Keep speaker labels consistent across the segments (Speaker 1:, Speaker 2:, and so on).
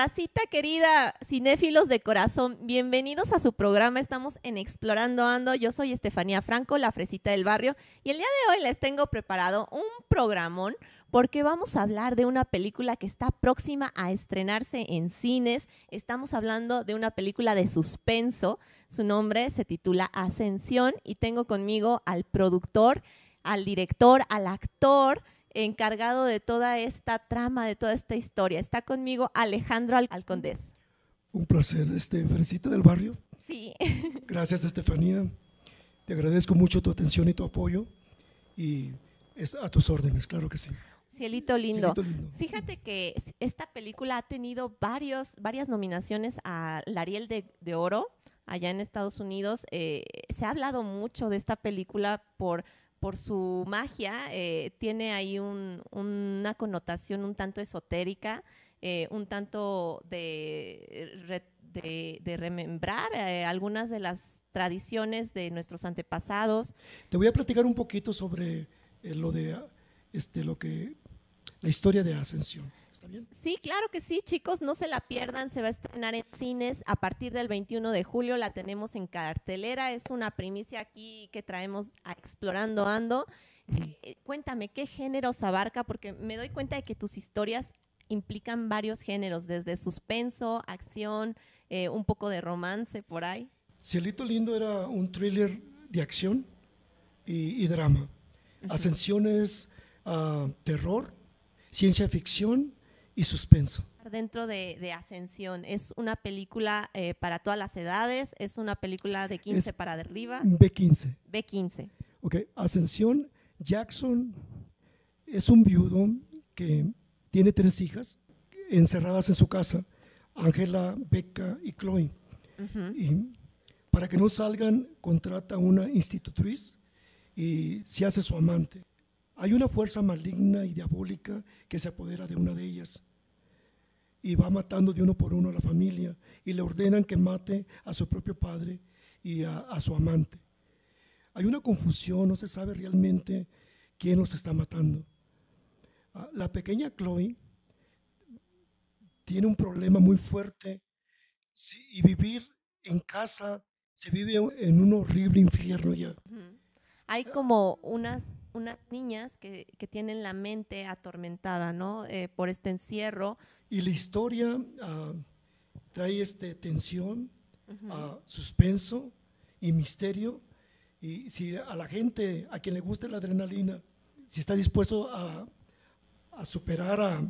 Speaker 1: Racita querida, cinéfilos de corazón, bienvenidos a su programa. Estamos en Explorando Ando. Yo soy Estefanía Franco, la fresita del barrio, y el día de hoy les tengo preparado un programón porque vamos a hablar de una película que está próxima a estrenarse en cines. Estamos hablando de una película de suspenso. Su nombre se titula Ascensión y tengo conmigo al productor, al director, al actor encargado de toda esta trama, de toda esta historia. Está conmigo Alejandro Alcondés.
Speaker 2: Un placer, Felicita del barrio.
Speaker 1: Sí.
Speaker 2: Gracias, Estefanía. Te agradezco mucho tu atención y tu apoyo y es a tus órdenes, claro que sí.
Speaker 1: Cielito lindo.
Speaker 2: Cielito lindo.
Speaker 1: Fíjate que esta película ha tenido varias nominaciones al Ariel de Oro allá en Estados Unidos. Se ha hablado mucho de esta película por su magia, tiene ahí una connotación un tanto esotérica, un tanto de remembrar algunas de las tradiciones de nuestros antepasados.
Speaker 2: Te voy a platicar un poquito sobre la historia de Ascensión. ¿Está bien?
Speaker 1: Sí, claro que sí, chicos, no se la pierdan, se va a estrenar en cines a partir del 21 de julio, la tenemos en cartelera, es una primicia aquí que traemos a Explorando Ando. Cuéntame, ¿qué géneros abarca? Porque me doy cuenta de que tus historias implican varios géneros, desde suspenso, acción, un poco de romance por ahí.
Speaker 2: Cielito Lindo era un thriller de acción y drama. Ascensión es terror, ciencia ficción y suspenso.
Speaker 1: Dentro de Ascensión, ¿es una película para todas las edades? ¿Es una película de 15 para arriba?
Speaker 2: B15.
Speaker 1: B15.
Speaker 2: Ok, Ascensión, Jackson es un viudo que tiene 3 hijas encerradas en su casa, Ángela, Becca y Chloe. Y para que no salgan, contrata una institutriz y se hace su amante. Hay una fuerza maligna y diabólica que se apodera de una de ellas y va matando de uno por uno a la familia y le ordenan que mate a su propio padre y a su amante. Hay una confusión, no se sabe realmente quién los está matando. La pequeña Chloe tiene un problema muy fuerte y vivir en casa, se vive en un horrible infierno ya.
Speaker 1: Hay como unas niñas que tienen la mente atormentada, ¿no? Por este encierro.
Speaker 2: Y la historia trae tensión, suspenso y misterio. Y si a la gente, a quien le guste la adrenalina, si está dispuesto a superar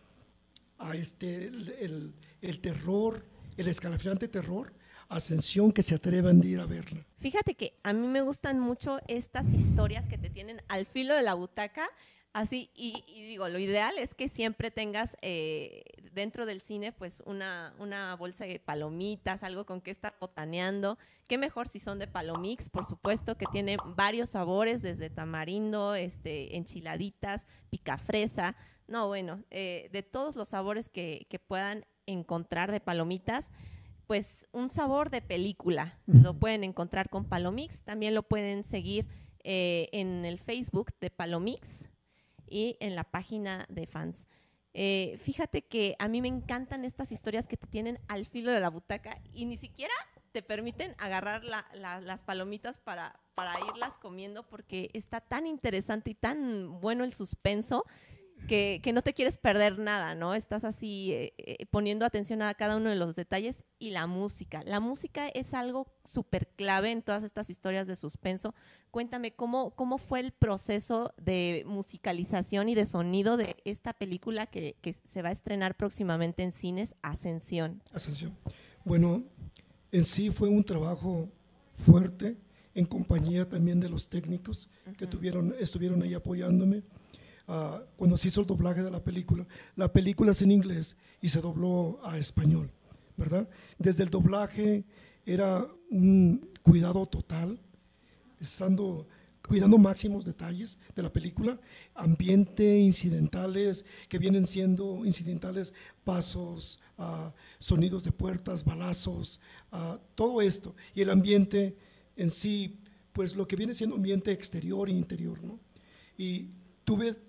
Speaker 2: el terror, el escalofriante terror, Ascensión, que se atrevan de ir a verla.
Speaker 1: Fíjate que a mí me gustan mucho estas historias que te tienen al filo de la butaca, así, y digo, lo ideal es que siempre tengas dentro del cine pues una bolsa de palomitas, algo con que estar botaneando. Qué mejor si son de Palomix, por supuesto, que tiene varios sabores, desde tamarindo, enchiladitas, picafresa, no, bueno, de todos los sabores que puedan encontrar de palomitas. Pues un sabor de película, lo pueden encontrar con Palomix, también lo pueden seguir en el Facebook de Palomix y en la página de fans. Fíjate que a mí me encantan estas historias que te tienen al filo de la butaca y ni siquiera te permiten agarrar las palomitas para irlas comiendo, porque está tan interesante y tan bueno el suspenso que no te quieres perder nada, ¿no? Estás así poniendo atención a cada uno de los detalles. Y la música. La música es algo súper clave en todas estas historias de suspenso. Cuéntame, ¿cómo fue el proceso de musicalización y de sonido de esta película que se va a estrenar próximamente en cines, Ascensión?
Speaker 2: Ascensión. Bueno, en sí fue un trabajo fuerte, en compañía también de los técnicos que estuvieron ahí apoyándome. Cuando se hizo el doblaje de la película es en inglés y se dobló a español, ¿verdad? Desde el doblaje era un cuidado total, cuidando máximos detalles de la película, ambiente, incidentales, que vienen siendo incidentales, pasos, sonidos de puertas, balazos, todo esto, y el ambiente en sí, pues lo que viene siendo ambiente exterior e interior, ¿no? Y tuve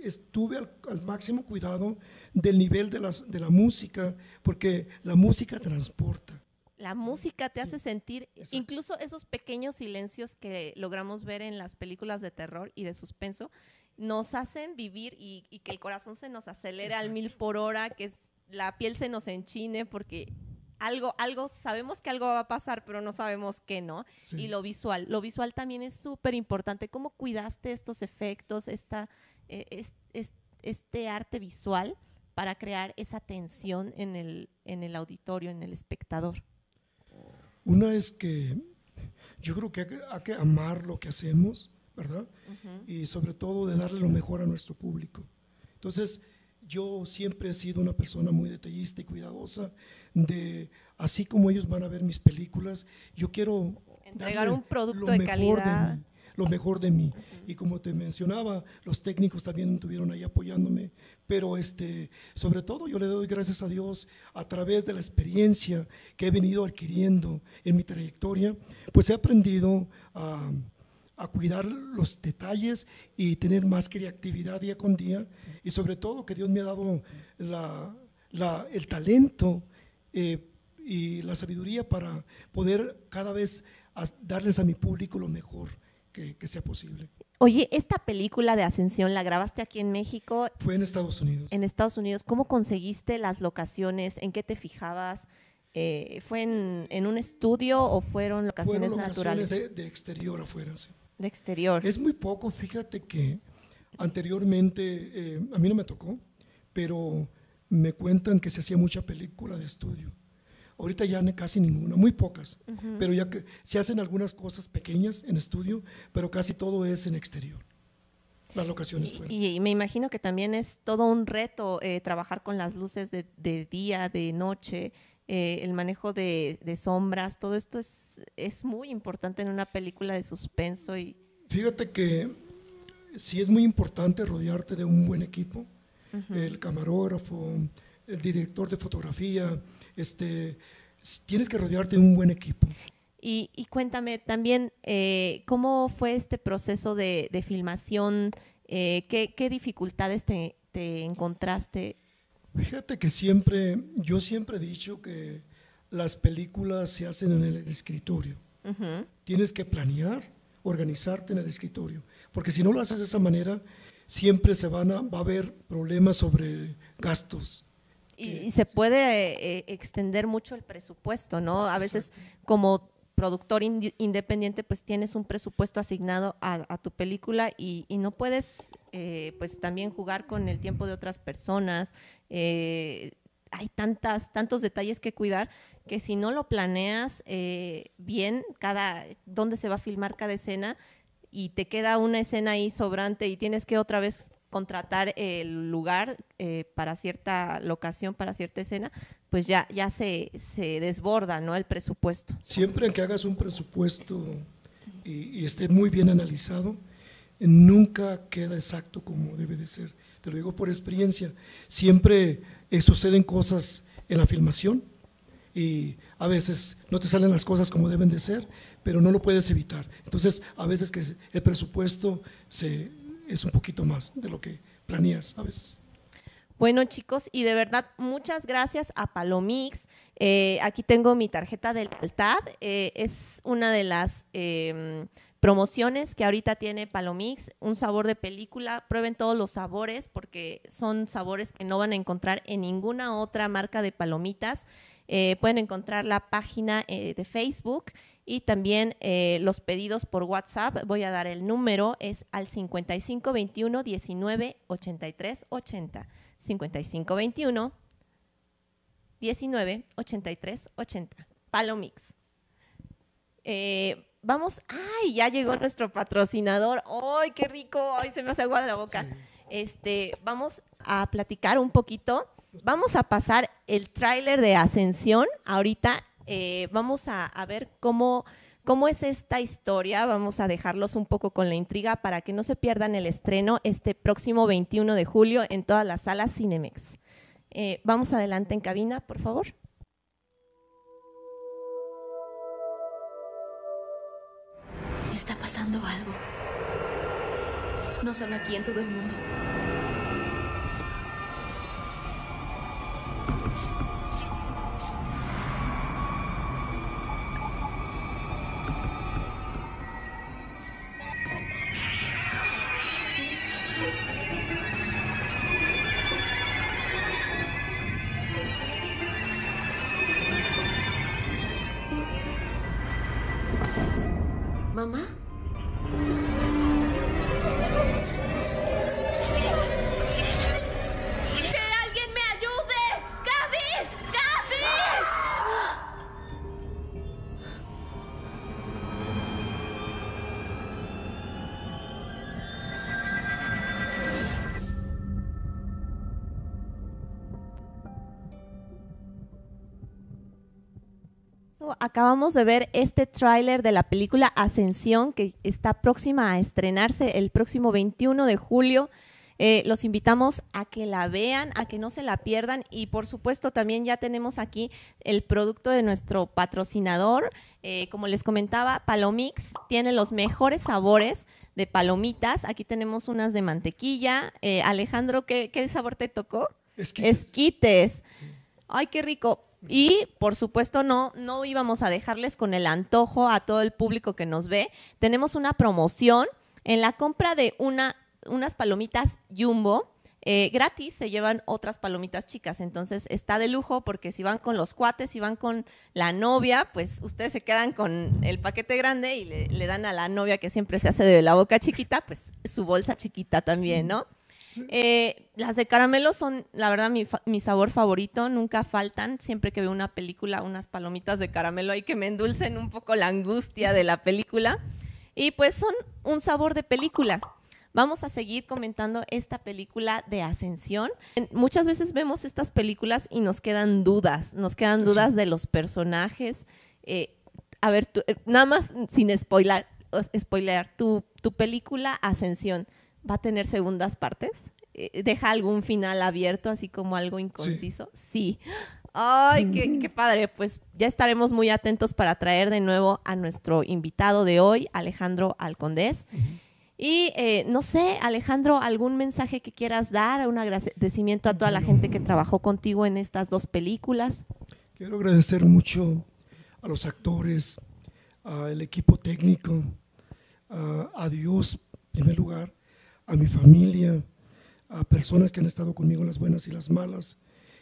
Speaker 2: estuve al máximo cuidado del nivel de la música, porque la música transporta.
Speaker 1: La música te
Speaker 2: Sí,
Speaker 1: hace sentir,
Speaker 2: exacto.
Speaker 1: incluso esos pequeños silencios que logramos ver en las películas de terror y de suspenso, nos hacen vivir y que el corazón se nos acelere al 1000 por hora, que la piel se nos enchine, porque algo, sabemos que algo va a pasar, pero no sabemos qué, ¿no?
Speaker 2: Sí.
Speaker 1: Y lo visual también es súper importante. ¿Cómo cuidaste estos efectos, este arte visual para crear esa tensión en el auditorio, en el espectador?
Speaker 2: Una es que yo creo que hay que amar lo que hacemos, ¿verdad? Y sobre todo de darle lo mejor a nuestro público. Entonces, yo siempre he sido una persona muy detallista y cuidadosa de, así como ellos van a ver mis películas, yo quiero
Speaker 1: Entregar
Speaker 2: darles
Speaker 1: un producto
Speaker 2: lo
Speaker 1: de
Speaker 2: mejor
Speaker 1: calidad.
Speaker 2: mí, lo mejor de mí. Y como te mencionaba, los técnicos también estuvieron ahí apoyándome, pero sobre todo yo le doy gracias a Dios a través de la experiencia que he venido adquiriendo en mi trayectoria, pues he aprendido a cuidar los detalles y tener más creatividad día con día, y sobre todo que Dios me ha dado el talento y la sabiduría para poder cada vez darles a mi público lo mejor que sea posible.
Speaker 1: Oye, esta película de Ascensión, ¿la grabaste aquí en México,
Speaker 2: Fue en Estados Unidos.
Speaker 1: en Estados Unidos? ¿Cómo conseguiste las locaciones? ¿En qué te fijabas? ¿Fue en un estudio o fueron locaciones
Speaker 2: Fueron
Speaker 1: naturales?
Speaker 2: locaciones de exterior afuera, sí.
Speaker 1: De exterior.
Speaker 2: Es muy poco, fíjate que anteriormente a mí no me tocó, pero me cuentan que se hacía mucha película de estudio. Ahorita ya casi ninguna, muy pocas, pero ya que se hacen algunas cosas pequeñas en estudio, pero casi todo es en exterior. Las locaciones fueron.
Speaker 1: Y me imagino que también es todo un reto trabajar con las luces de día, de noche, el manejo de sombras, todo esto es muy importante en una película de suspenso.
Speaker 2: Fíjate que sí es muy importante rodearte de un buen equipo, el camarógrafo, el director de fotografía, tienes que rodearte de un buen equipo.
Speaker 1: Y cuéntame también, ¿cómo fue este proceso de filmación? ¿Qué dificultades te encontraste?
Speaker 2: Fíjate que yo siempre he dicho que las películas se hacen en el escritorio. Tienes que planear, organizarte en el escritorio, porque si no lo haces de esa manera, siempre va a haber problemas sobre gastos.
Speaker 1: Y se puede extender mucho el presupuesto, ¿no? A veces como productor independiente pues tienes un presupuesto asignado a tu película y no puedes pues también jugar con el tiempo de otras personas. Hay tantos detalles que cuidar que si no lo planeas bien, dónde se va a filmar cada escena y te queda una escena ahí sobrante y tienes que otra vez contratar el lugar para cierta locación, para cierta escena, pues ya se desborda, ¿no?, el presupuesto.
Speaker 2: Siempre que hagas un presupuesto y esté muy bien analizado, nunca queda exacto como debe de ser. Te lo digo por experiencia. Siempre suceden cosas en la filmación y a veces no te salen las cosas como deben de ser, pero no lo puedes evitar. Entonces, a veces que el presupuesto es un poquito más de lo que planeas a veces.
Speaker 1: Bueno, chicos, y de verdad, muchas gracias a Palomix. Aquí tengo mi tarjeta de lealtad. Es una de las promociones que ahorita tiene Palomix, un sabor de película. Prueben todos los sabores porque son sabores que no van a encontrar en ninguna otra marca de palomitas. Pueden encontrar la página de Facebook y también los pedidos por WhatsApp. Voy a dar el número, es al 5521 19 83 80. 5521 19 83 80. Palomix. Vamos, ¡ay! Ya llegó nuestro patrocinador. ¡Ay, qué rico! ¡Ay, se me hace agua de la boca! Sí. Vamos a platicar un poquito. Vamos a pasar el tráiler de Ascensión. Ahorita vamos a ver cómo es esta historia. Vamos a dejarlos un poco con la intriga para que no se pierdan el estreno este próximo 21 de julio en todas las salas Cinemex. Vamos adelante en cabina, por favor.
Speaker 3: Está pasando algo. No solo aquí, en todo el mundo.
Speaker 1: Acabamos de ver este tráiler de la película Ascensión, que está próxima a estrenarse el próximo 21 de julio. Los invitamos a que la vean, a que no se la pierdan, y por supuesto también ya tenemos aquí el producto de nuestro patrocinador. Como les comentaba, Palomix tiene los mejores sabores de palomitas. Aquí tenemos unas de mantequilla. Alejandro, ¿qué sabor te tocó? Esquites. Sí. Ay, qué rico. Y por supuesto no íbamos a dejarles con el antojo a todo el público que nos ve. Tenemos una promoción en la compra de unas palomitas Jumbo. Gratis se llevan otras palomitas chicas, entonces está de lujo, porque si van con los cuates, si van con la novia, pues ustedes se quedan con el paquete grande y le dan a la novia, que siempre se hace de la boca chiquita, pues su bolsa chiquita también, ¿no? Sí. Las de caramelo son, la verdad, mi sabor favorito. Nunca faltan, siempre que veo una película, unas palomitas de caramelo ahí que me endulcen un poco la angustia de la película. Y pues son un sabor de película. Vamos a seguir comentando esta película de Ascensión. Muchas veces vemos estas películas y nos quedan dudas de los personajes. A ver, nada más sin spoiler, tu película Ascensión, ¿va a tener segundas partes? ¿Deja algún final abierto, así como algo inconciso? Sí. ¡Ay, qué padre! Pues ya estaremos muy atentos para traer de nuevo a nuestro invitado de hoy, Alejandro Alcondés. Y no sé, Alejandro, ¿algún mensaje que quieras dar? ¿Un agradecimiento a toda la gente que trabajó contigo en estas dos películas?
Speaker 2: Quiero agradecer mucho a los actores, al equipo técnico, a Dios, en primer lugar, a mi familia, a personas que han estado conmigo en las buenas y las malas.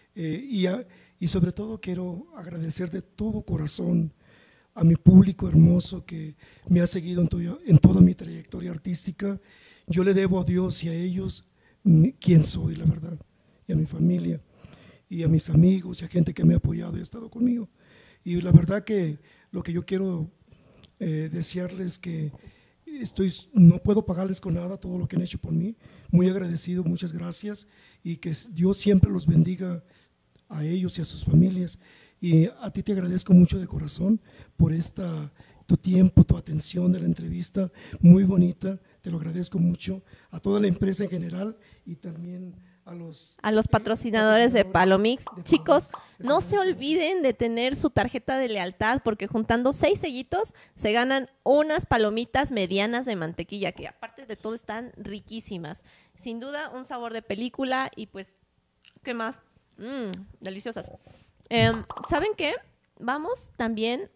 Speaker 2: Y sobre todo quiero agradecer de todo corazón a mi público hermoso que me ha seguido en toda mi trayectoria artística. Yo le debo a Dios y a ellos quién soy, la verdad, y a mi familia, y a mis amigos, y a gente que me ha apoyado y ha estado conmigo. Y la verdad que lo que yo quiero desearles que no puedo pagarles con nada todo lo que han hecho por mí. Muy agradecido, muchas gracias, y que Dios siempre los bendiga a ellos y a sus familias. Y a ti te agradezco mucho de corazón por tu tiempo, tu atención de la entrevista, muy bonita, te lo agradezco mucho, a toda la empresa en general y también a los
Speaker 1: patrocinadores de Palomix. Chicos, no se olviden de tener su tarjeta de lealtad, porque juntando 6 sellitos se ganan unas palomitas medianas de mantequilla, que aparte de todo están riquísimas. Sin duda, un sabor de película y pues, ¿qué más? Deliciosas. ¿Saben qué? Vamos también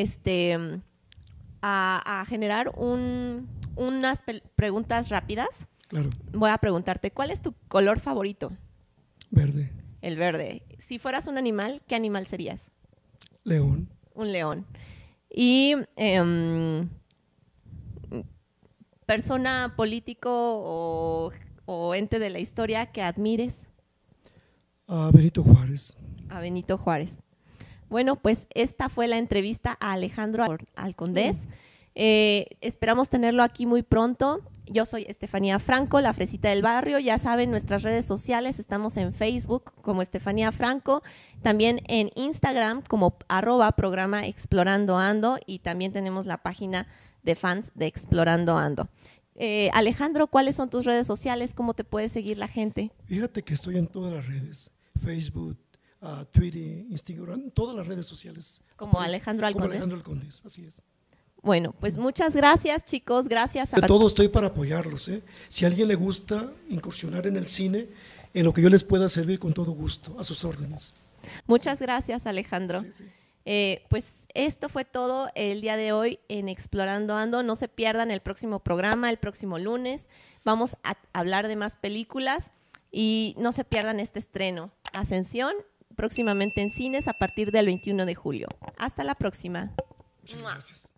Speaker 1: a generar unas preguntas rápidas.
Speaker 2: Claro.
Speaker 1: Voy a preguntarte, ¿cuál es tu color favorito?
Speaker 2: Verde.
Speaker 1: El verde. Si fueras un animal, ¿qué animal serías?
Speaker 2: León.
Speaker 1: Un león. Y persona, político o ente de la historia que admires.
Speaker 2: A Benito Juárez.
Speaker 1: A Benito Juárez. Bueno, pues esta fue la entrevista a Alejandro Alcondés. Esperamos tenerlo aquí muy pronto. Yo soy Estefanía Franco, la fresita del barrio. Ya saben, nuestras redes sociales, estamos en Facebook como Estefanía Franco, también en Instagram como @programa Explorando Ando, y también tenemos la página de fans de Explorando Ando. Alejandro, ¿cuáles son tus redes sociales? ¿Cómo te puede seguir la gente?
Speaker 2: Fíjate que estoy en todas las redes, Facebook, Twitter, Instagram, todas las redes sociales.
Speaker 1: Como Alejandro Alcondés.
Speaker 2: Como Alejandro Alcondés, así es.
Speaker 1: Bueno, pues muchas gracias, chicos, gracias.
Speaker 2: De todo estoy para apoyarlos, ¿eh? Si a alguien le gusta incursionar en el cine, en lo que yo les pueda servir, con todo gusto, a sus órdenes.
Speaker 1: Muchas gracias, Alejandro.
Speaker 2: Sí, sí.
Speaker 1: Pues esto fue todo el día de hoy en Explorando Ando. No se pierdan el próximo programa, el próximo lunes. Vamos a hablar de más películas y no se pierdan este estreno, Ascensión, próximamente en cines a partir del 21 de julio. Hasta la próxima.
Speaker 2: Muchas gracias.